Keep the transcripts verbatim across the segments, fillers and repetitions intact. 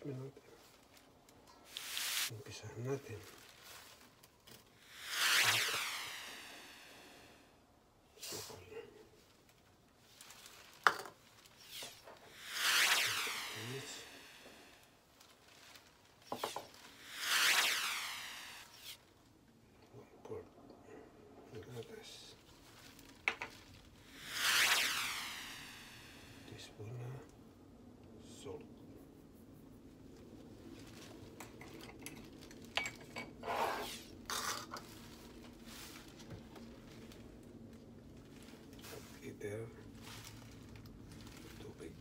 attachment natin. Umpisahan natin. Sukal. One-fourth. Gatas. Teaspoon na salt. Liter tubig.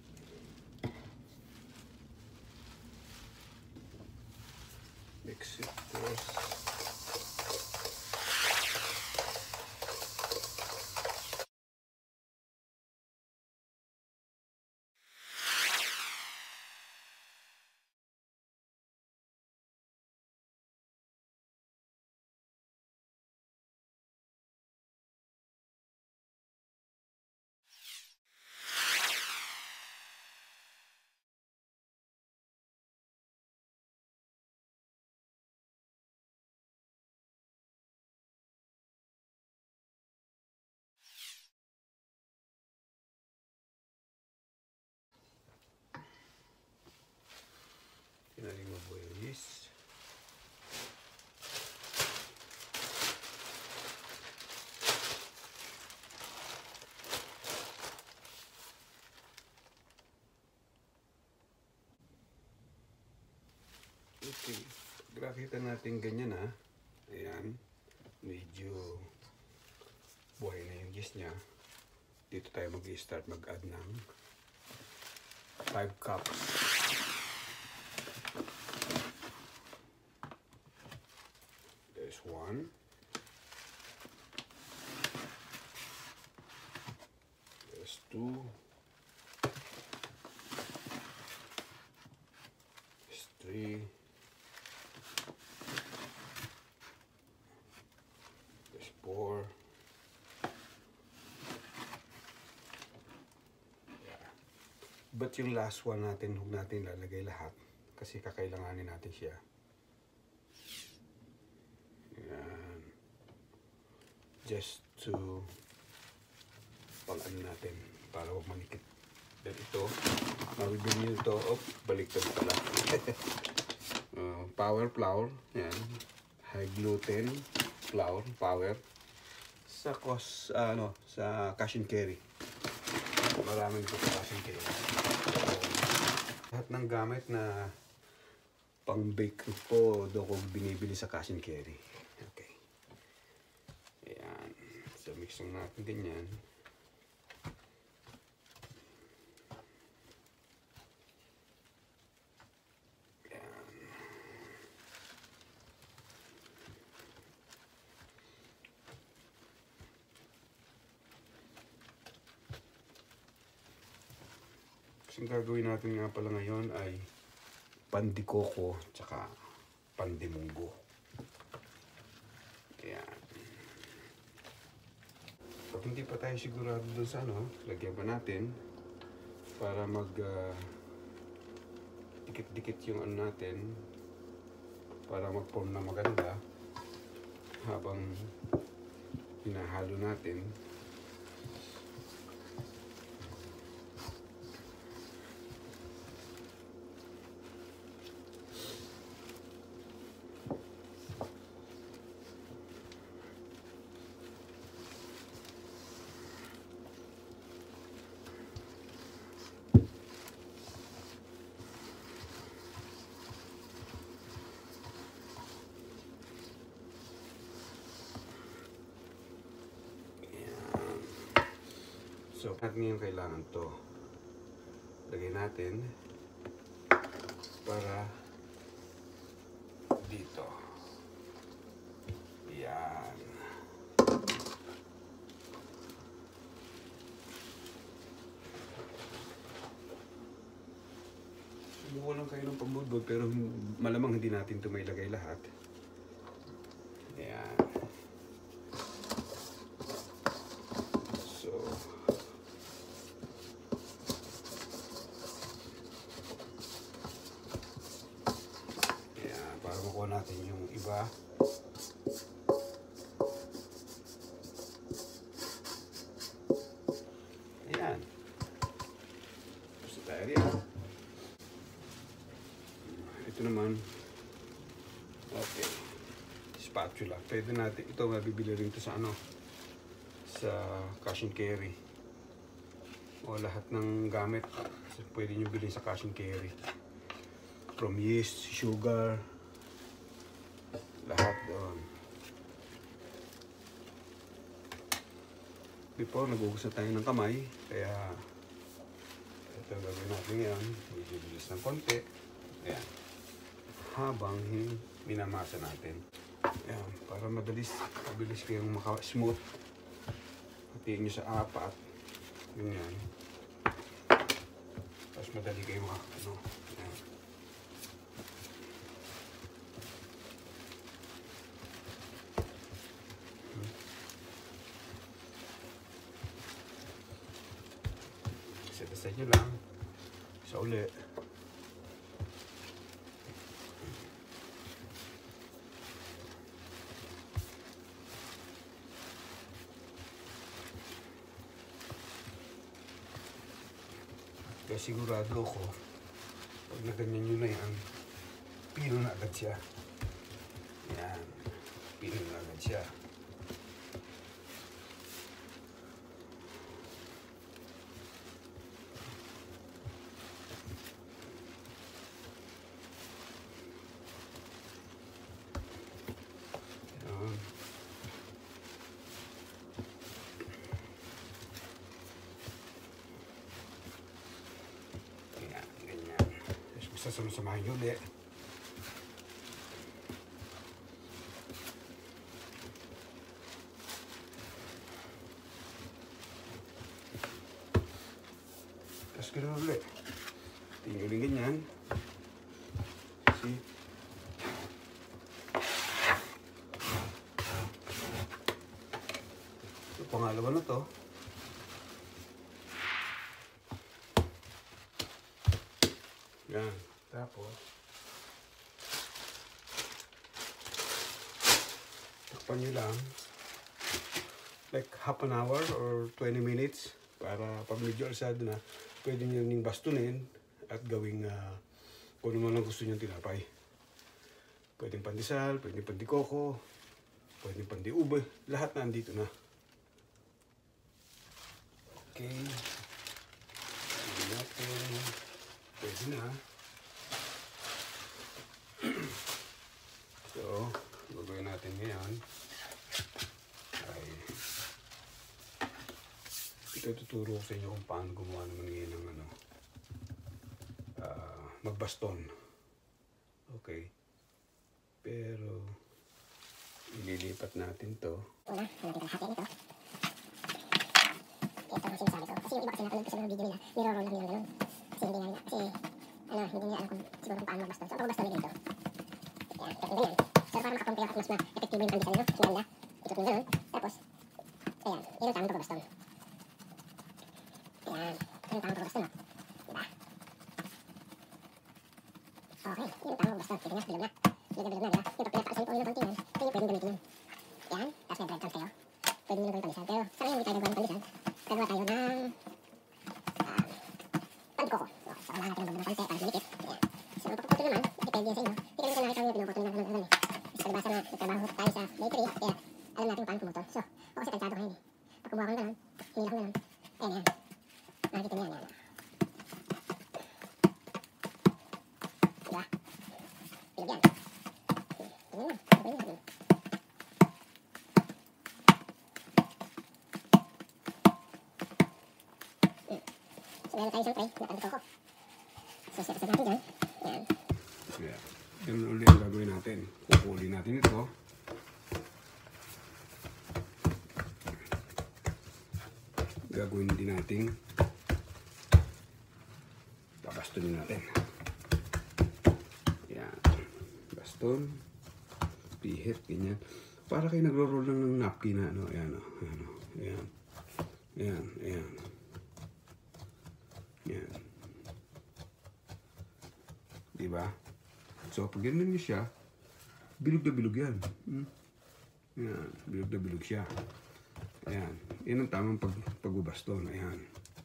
Mix it first. Tinaling mabuhay yung yeast. Okay, pag nakita natin ganyan ha, ayan, medyo buhay na yung yeast niya. Dito tayo mag-i-start mag-add ng five cups. There's one. There's two. There's three. There's four. Yeah. But yung last one natin, huwag natin lalagay lahat kasi kakailanganin natin siya. Yan. Just to pang-ano natin para huwag manikit. Then ito, mabibili nyo ito, oh, baliktad pala. uh, power flour, yan. High gluten flour, power. Sa cos, uh, ano, sa cash and carry. Maraming ito sa cash and carry. So, lahat ng gamit na pang-bake ko, doon ko binibili sa cash and carry. Okay. Ayan. So, mix lang natin ganyan. Ayan. Kasi gagawin natin nga pala ngayon ay pandikoko tsaka pandimunggo. Ayan. Pag hindi pa tayo sigurado doon sa ano, lagyan pa natin para mag uh, dikit-dikit yung ano natin para mag-form na maganda habang hinahalo natin. So, natin yung kailangan to. Lagay natin para dito. Yan. Subukan lang kayo ng pambudbud pero malamang hindi natin ito may lagay lahat. Yan. naman. Okay. Spatula. Pwede natin, ito mabibili rin ito sa ano, sa cash and carry. O lahat ng gamit, pwede nyo bilhin sa cash and carry. From yeast, sugar, lahat doon. Before, nag-ugus na tayo ng kamay, kaya ito gagawin natin ngayon. Medyo bilis ng konti. Ayan. Habang minamasa natin. Ayan. Para madalis, mabilis kayong maka-smooth. Hatiin nyo sa apat. Ganyan. Tapos madali kayo maka, ano. Ayan. Set-set nyo lang. Sa uli. Kaya sigurado ko, pag naganyan nyo na yan, pino na agad siya. Yan. Pino na agad siya. Sasama-samahin nyo ulit. Tapos ganoon ulit. Tingnan ulit ganyan. See? Ito, pangalawa na to. Yan. Tapos, takpan nyo lang like half an hour or twenty minutes para pag medyo alsado na, pwede nyo ning bastunin at gawing uh, kung ano man ang gusto nyo tinapay. Pwedeng pandesal, pwedeng pandikoko, pwedeng pandiube, lahat na andito na. Okay. Pwede natin. Pwede na. So, gagawin natin ngayon ay ito tuturo ko sa inyo kung paano gumawa naman ngayon ng ano, uh, magbaston. Okay. Pero ililipat natin to. Una, natin ang hati nito. Ito ang sinasabi ko. Kasi yung iba kasi napanood ko sa mga video nila, niro-roll lang nila ganun. Kasi hindi nga, kasi ano, hindi nila alam kung siguro kung paano magbaston. So, ang pagbaston nila ito. Yan, ito ganyan. So, para makakompare at mas ma-effective yung pandesal nyo, mas maganda. Ito kung ganun. Tapos, ayan, yun ang tamang pagbaston. Ayan, yun ang tamang pagbaston, no? Diba? Okay, yun ang tamang pagbaston. Ito nga, bilog na. Bilog na, bilog na, diba? Yung pag pinagpaasan ko yun ng konti yan, kayo pwedeng gamitin yun. Yan, tapos may bread crumbs kayo. Pwede nyo gawin pandesal. Pero, sa ngayon, hindi tayo nagawa ng pandesal. Gagawa tayo ng uh, pandikoko. Okay, so, kailangan natin ng bago ng konti para lumikit. Ayan. So, pagpuputo naman, depende yan sa inyo. Hindi kami sa nakita nyo, pinuputol lang naman naman eh. Kasi palibasa na nagtrabaho tayo sa bakery, kaya alam natin kung paano pumutol. So, ako kasi tansado ngayon eh. Pag kumuha kong ganun, hinila kong ganun. Ayan, ayan. Nakikita niyo yan, yan. Diba? Bilog yan. Tingnan mo, gagawin natin. So, meron tayo isang tray na pandikoko. So, set-set natin dyan. Yan. Yeah. Ganun ulit ang gagawin natin. Kukulin natin ito. Gagawin din natin. Babastunin natin. Yan. Baston. Pihit. Ganyan. Para kayo nagro-roll lang ng napkin na ano. Ayan o. Ayan o. Ayan. Ayan. Ayan. Yan. Diba? So, pag ganun niyo siya, bilog na bilog yan. Hmm? Yan. Bilog na bilog siya. Ayan. Yan ang tamang pag pagbubaston. Ayan.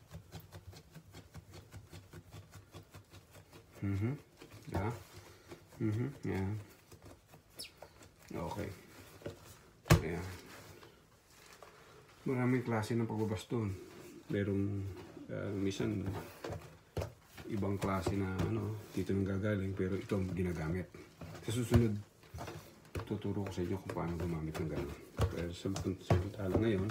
Mm-hmm. Diba? Mhm, yan. Okay. Ayan. Maraming klase ng pagbabaston. Merong uh, minsan ibang klase na ano, dito nang gagaling, pero ito ang ginagamit. Sa susunod, tuturo ko sa inyo kung paano gumamit ng gano'n. Pero sa samantala ngayon,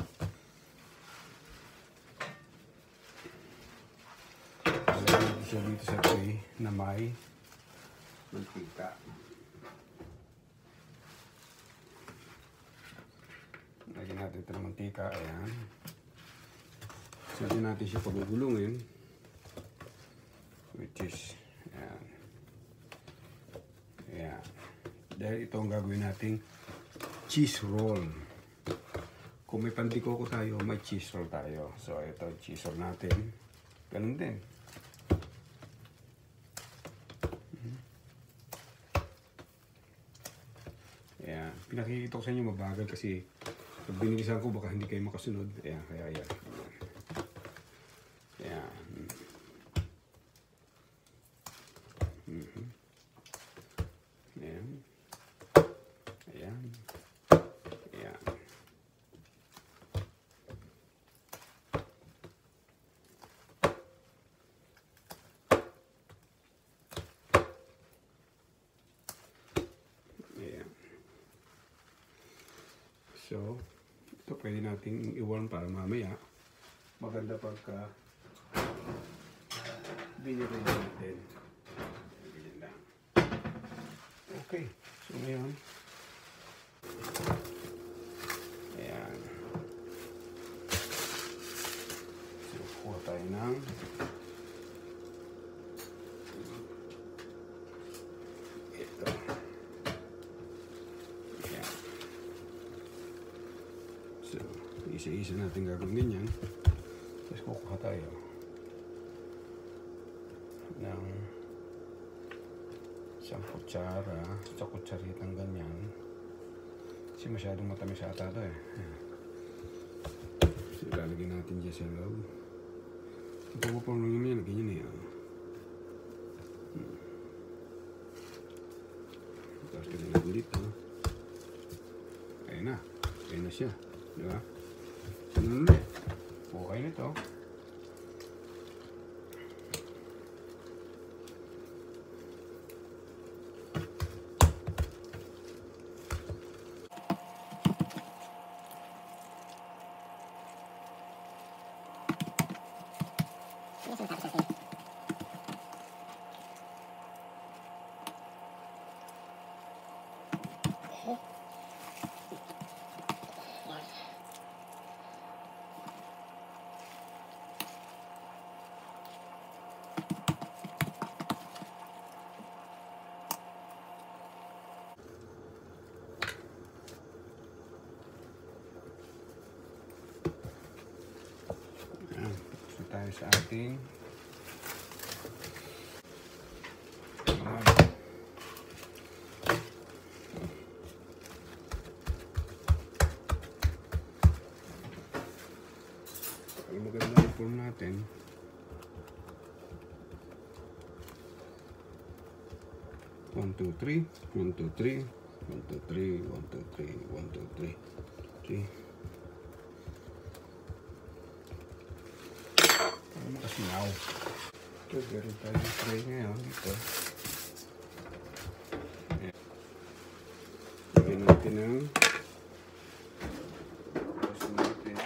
alagyan ko siya dito sa tray na may mantika. Lagyan natin ito ng mantika. Ayan. Saan natin siya pagugulungin. Which is, ayan. Ayan. Dahil ito ang gagawin nating cheese roll. Kung may pandikoko tayo, may cheese roll tayo. So, ito cheese roll natin. Ganun din. Ayan. Pinakikita ko sa inyo mabagal kasi pag binilisan ko baka hindi kayo makasunod. Ayan. Kaya ayan. Ayan. Mm-hmm. Ayan. Ayan. Ayan. Ayan. So, ito pwede nating iwan para mamaya. Maganda pagka binili natin. Okay, so ngayon, ayan. So, kuha tayo ng ito. Ayan. So, isa-isa natin gagawin yan. Tapos kukuha tayo ng isang kutsara sa kutsaritang ganyan kasi masyadong matamis ata ito eh. So, ilalagay natin dyan sa loob. Ito ko pang lang yun, lagyan yun eh. Hmm. Tapos lagyan natin dito. Ayun na. Ayun na siya. Diba? Sunod ulit. Okay na ito. Tayo sa ating ang maganda ang form natin. One, two, three, one, two, three, one, two, three, one, two, three, one, two, three, three. Makasinaw. Ito, meron tayong tray ngayon. Ito. Lagyan natin ng gusto natin.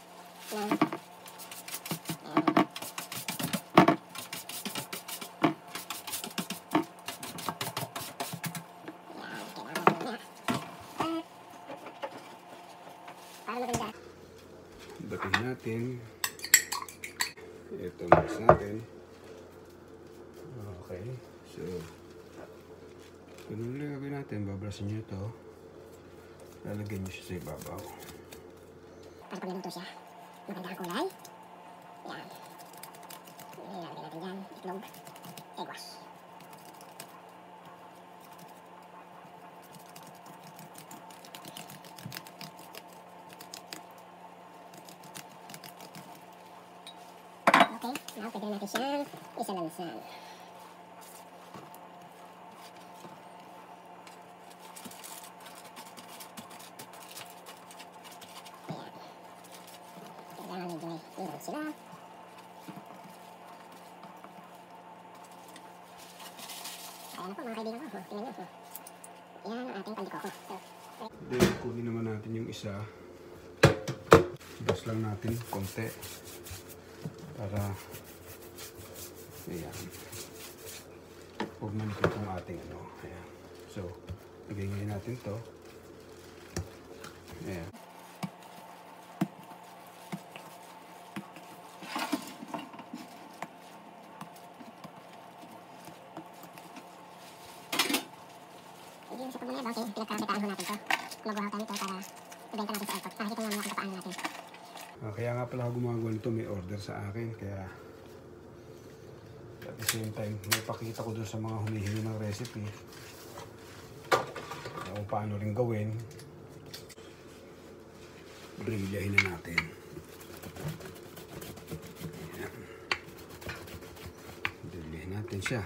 Batiin natin. Ito mix natin. Okay. So, ganun lang gagawin natin. Babrasin nyo ito. Lalagyan nyo siya sa ibabaw. Para pag naluto siya, maganda ang kulay. Yan. Ilalagay natin dyan. Itlog. Egg wash. Okay. Now, pwede natin siyang isalansan. sila. Ayan na po mga kaibigan ko. Tingnan nyo. Yan ang ating pandikoko. So, then kunin naman natin yung isa. Bas lang natin konti para ayan, huwag manikot yung ating ano. Ayan. So bigay ngayon natin to. Ayan. yung sa pagmamaya bangking, pinagkakitaan ho natin to. Magawa tayo nito para ibenta natin sa airport. Nakikita nyo naman kung paano natin. Ah, kaya nga pala ako gumagawa nito, may order sa akin. Kaya at the same time, may pakita ko dun sa mga humihingi ng recipe kung paano rin gawin. Brilyahin na natin. Ayan. Brilyahin natin siya.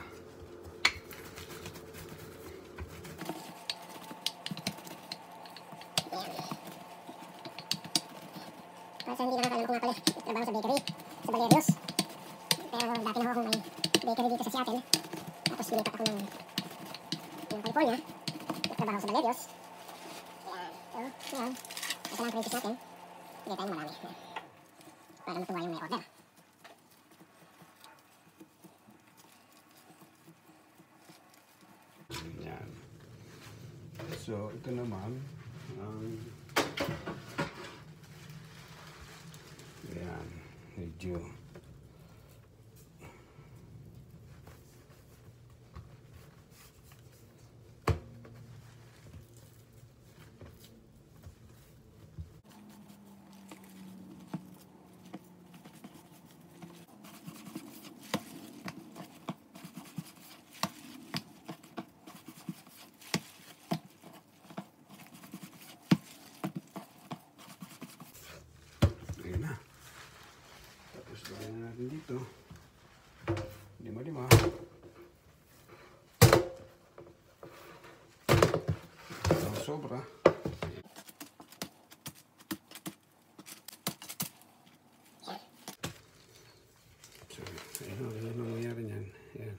Kasi hindi nakakalam ko nga pala, trabaho sa bakery, sa Valerios. Pero dati na ako kung may bakery dito sa Seattle. Tapos lilipat ako ng, ng California. Trabaho sa Valerios. Ayan. So, ngayon, ito lang ang credits natin. Bigay tayo marami. Para matuwa yung may order. Ayan. So, ito naman ang ayan, medyo ayan na. Tapos lagyan na natin dito. Lima-lima. Ang sobra. So, ayan o. Ayan ang nangyari niyan. Ayan.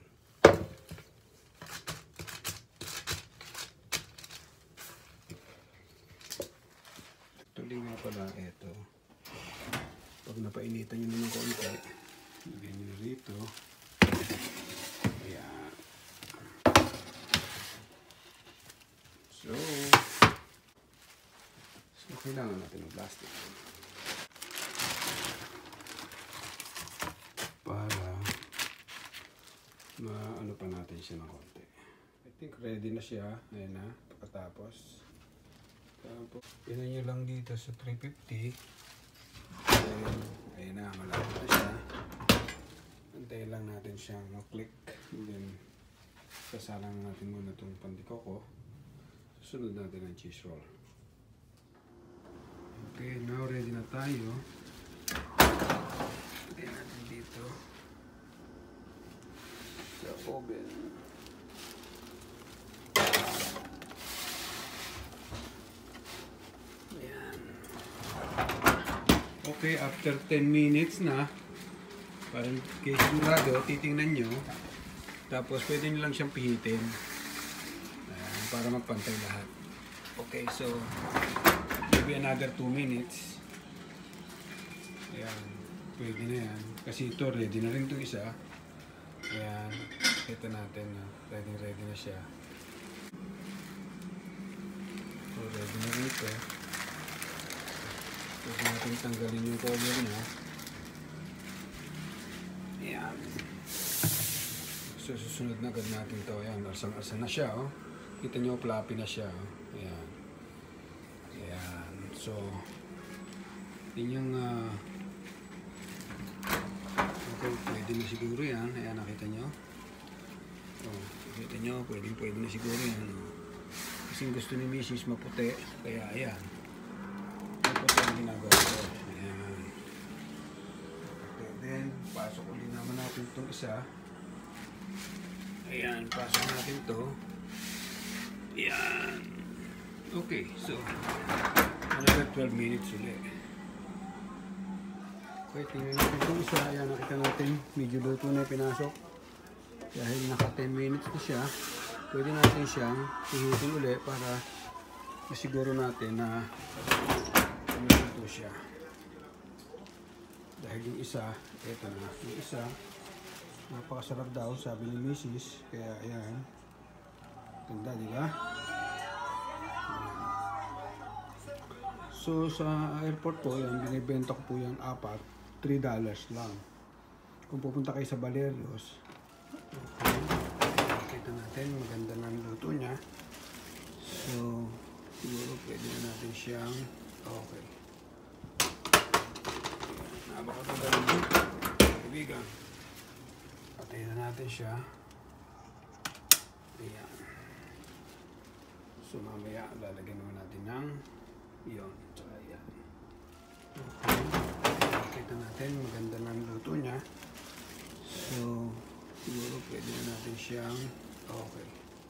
Tuloy nga pala ito. Pag napainitan nyo naman konti, lagyan nyo na rito. Ayan. So, so kailangan natin ng plastic. Para maano pa natin siya ng konti. I think ready na siya. Ayan na. Pagkatapos. Tapos, pinan nyo lang dito sa three fifty. Ayan, ayan na, malapit na siya. Antayin lang natin siyang click. And then, sasalang natin muna itong pandikoko. Susunod natin ang cheese roll. Okay, now ready na tayo. Lagyan natin dito sa oven. Okay, after ten minutes na, parang kay sigurado, titingnan nyo. Tapos pwede nyo lang siyang pihitin. Ayan, para magpantay lahat. Okay, so maybe another two minutes. Ayan, pwede na yan. Kasi ito, ready na rin itong isa. Ayan, kita natin na ready ready na siya. So ready na rin ito. Pwede natin tanggalin yung cover niya. Ayan. So, susunod na agad natin ito. Ayan, arsang-arsa na siya. Oh. Kita nyo, floppy na siya. Oh. Ayan. Ayan. So, yun yung uh, okay, pwede na siguro yan. Ayan, nakita nyo. Oh, nakita nyo, pwede, pwede na siguro yan. Oh. Kasi gusto ni Missus maputi. Kaya, ayan. Ito ang ginagawa ko. Ayan. Okay, then, pasok ulit naman natin itong isa. Ayan, pasok natin ito. Ayan. Okay, so, another twelve minutes ulit. Okay, tingnan natin itong isa. Ayan, nakita natin. Medyo luto na yung pinasok. Dahil naka ten minutes na siya, pwede natin siyang ihitin uli para masiguro natin na luto siya. Dahil yung isa, eto na. Yung isa, napakasarap daw, sabi ni Missus Kaya ayan. Ganda, di ba? So sa airport po, yan, binibenta ko po yan apat, three dollars lang. Kung pupunta kayo sa Valerios, okay, kita natin, maganda na ang luto niya. So, siguro pwede na natin siyang, okay. Napakatagal na, kaibigan. Patayin na natin siya. Ayan. So mamaya, lalagyan naman natin ng yun, tsaka yan. Okay. Kita natin, maganda na ang luto niya. So, siguro pwede na natin siyang, okay.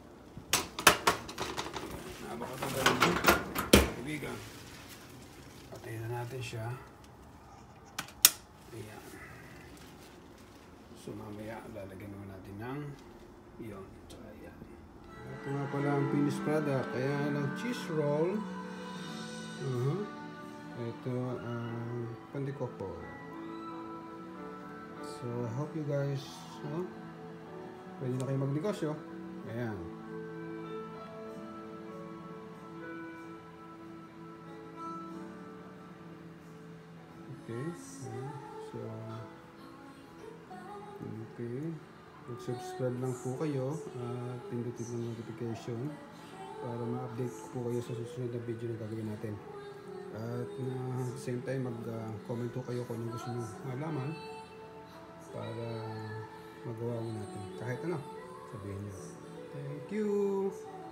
Napakatagal na, kaibigan. Patayin na natin siya. Ayan. So mamaya, lalagyan naman natin ng yun, tsaka yan. Ito nga pala ang finished product. Kaya lang cheese roll. Uh-huh. Ito ang um, pandikoko. So I hope you guys, no? Pwede na kayo magnegosyo. Ayan. Okay. Ayan. So okay. Mag-subscribe lang po kayo at pindutin ng notification para ma-update po kayo sa susunod na video na gagawin natin. At uh, at the same time, mag-comment uh, po kayo kung anong gusto nyo malaman para magawa mo natin. Kahit ano, sabihin nyo. Thank you!